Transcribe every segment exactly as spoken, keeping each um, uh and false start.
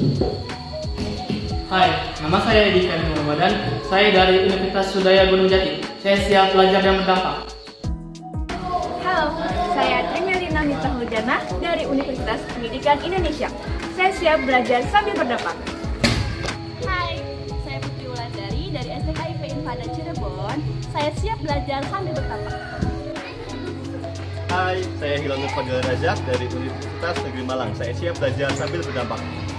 Hai, nama saya Edi Karim Ramadan. Saya dari Universitas Sudaya Gunung Jati. Saya siap belajar dan berdampak. Halo, saya Trimelina Miftahul-Jannah dari Universitas Pendidikan Indonesia. Saya siap belajar sambil berdampak. Hai, saya Putri Wulandari dari S D K I P Infada Cirebon. Saya siap belajar sambil berdampak. Hai, saya Hilal Fadil Razak dari Universitas Negeri Malang. Saya siap belajar sambil berdampak.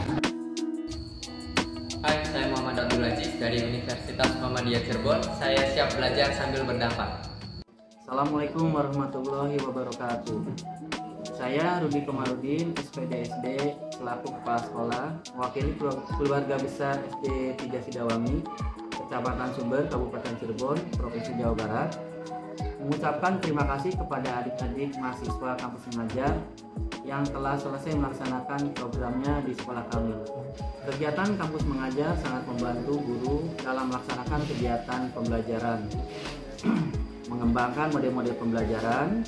Hai, saya Muhammad Abdul Aziz dari Universitas Muhammadiyah Cirebon. Saya siap belajar sambil berdampak. Assalamualaikum warahmatullahi wabarakatuh. Saya Rudi Komarudin, S P D S D, selaku kepala sekolah, mewakili keluarga besar S D tiga Sidawangi, Kecamatan Sumber, Kabupaten Cirebon, Provinsi Jawa Barat, mengucapkan terima kasih kepada adik-adik mahasiswa kampus mengajar yang telah selesai melaksanakan programnya di sekolah kami. Kegiatan kampus mengajar sangat membantu guru dalam melaksanakan kegiatan pembelajaran, mengembangkan model-model pembelajaran,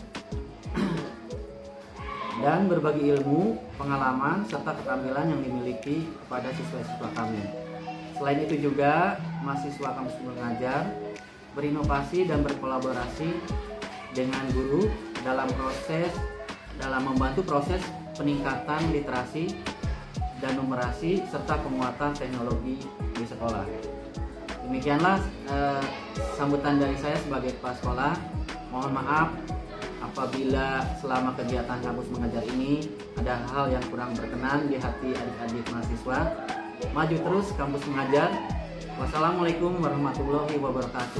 dan berbagi ilmu, pengalaman, serta keterampilan yang dimiliki kepada siswa-siswa kami. Selain itu juga, mahasiswa kampus mengajar berinovasi dan berkolaborasi dengan guru dalam proses dalam membantu proses peningkatan literasi dan numerasi serta penguatan teknologi di sekolah. Demikianlah eh, sambutan dari saya sebagai kepala sekolah. Mohon maaf apabila selama kegiatan kampus mengajar ini ada hal yang kurang berkenan di hati adik-adik mahasiswa. Maju terus kampus mengajar. Wassalamualaikum warahmatullahi wabarakatuh.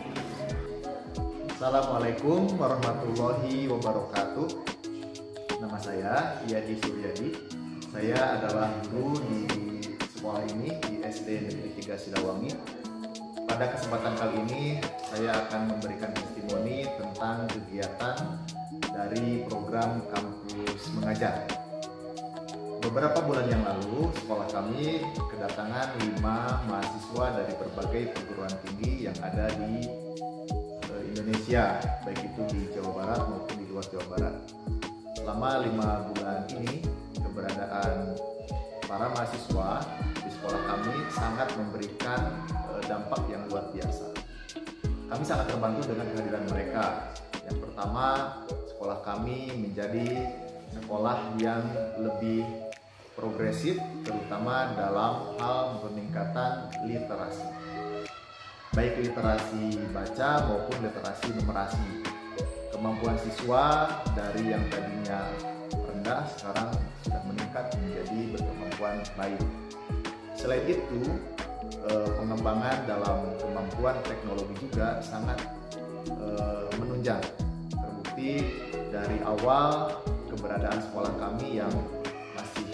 Assalamualaikum warahmatullahi wabarakatuh. Nama saya Yadi Suryadi. Saya adalah guru di sekolah ini di S D Negeri tiga Sidawangi. Pada kesempatan kali ini saya akan memberikan testimoni tentang kegiatan dari program kampus mengajar. Beberapa bulan yang lalu sekolah kami kedatangan lima mahasiswa dari berbagai perguruan tinggi yang ada di Indonesia, baik itu di Jawa Barat maupun di luar Jawa Barat. Selama lima bulan ini, keberadaan para mahasiswa di sekolah kami sangat memberikan dampak yang luar biasa. Kami sangat terbantu dengan kehadiran mereka. Yang pertama, sekolah kami menjadi sekolah yang lebih progresif, terutama dalam hal peningkatan literasi. Baik literasi baca maupun literasi numerasi. Kemampuan siswa dari yang tadinya rendah sekarang sudah meningkat menjadi berkemampuan baik. Selain itu, pengembangan dalam kemampuan teknologi juga sangat menunjang. Terbukti dari awal keberadaan sekolah kami yang masih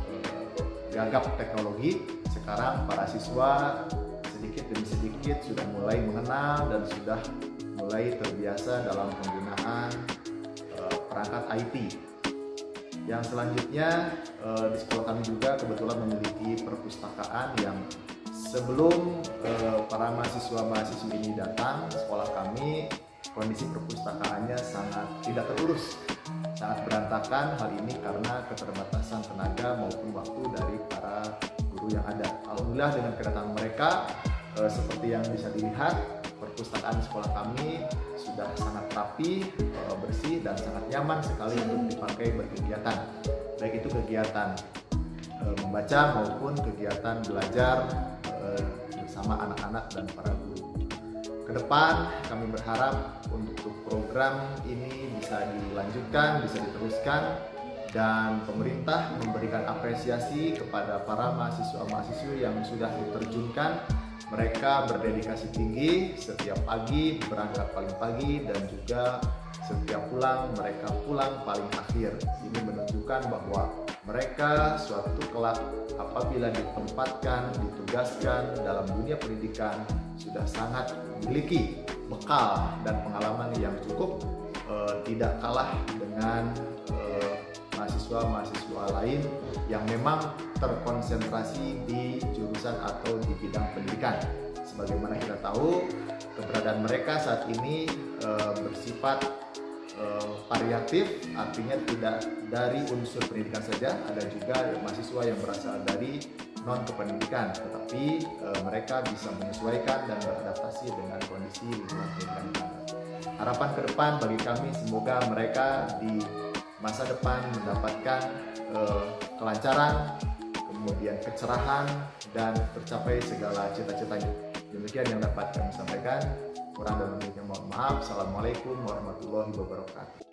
gagap teknologi, sekarang para siswa sedikit demi sedikit sudah mulai mengenal dan sudah mulai terbiasa dalam penggunaan uh, perangkat I T. Yang selanjutnya uh, di sekolah kami juga kebetulan memiliki perpustakaan yang sebelum uh, para mahasiswa-mahasiswi ini datang, sekolah kami kondisi perpustakaannya sangat tidak terurus, sangat berantakan. Hal ini karena keterbatasan tenaga maupun waktu dari para guru yang ada. Alhamdulillah dengan kedatangan mereka, uh, seperti yang bisa dilihat, perpustakaan sekolah kami sudah sangat rapi, bersih, dan sangat nyaman sekali untuk dipakai berkegiatan. Baik itu kegiatan e, membaca maupun kegiatan belajar e, bersama anak-anak dan para guru. Kedepan kami berharap untuk program ini bisa dilanjutkan, bisa diteruskan, dan pemerintah memberikan apresiasi kepada para mahasiswa-mahasiswa yang sudah diterjunkan. Mereka berdedikasi tinggi, setiap pagi berangkat paling pagi dan juga setiap pulang mereka pulang paling akhir. Ini menunjukkan bahwa mereka suatu kelak apabila ditempatkan, ditugaskan dalam dunia pendidikan sudah sangat memiliki bekal dan pengalaman yang cukup, eh, tidak kalah dengan eh, mahasiswa-mahasiswa lain yang memang terkonsentrasi di jurusan atau di bidang pendidikan. Sebagaimana kita tahu, keberadaan mereka saat ini e, bersifat eh, variatif, artinya tidak dari unsur pendidikan saja, ada juga mahasiswa yang berasal dari non kependidikan, tetapi eh, mereka bisa menyesuaikan dan beradaptasi dengan kondisi lingkungan pendidikan yang ada. Harapan ke depan bagi kami, semoga mereka di masa depan mendapatkan eh, kelancaran, kemudian kecerahan, dan tercapai segala cita-citanya. Demikian yang dapat kami sampaikan. Kurang dan lebihnya mohon maaf. Assalamualaikum warahmatullahi wabarakatuh.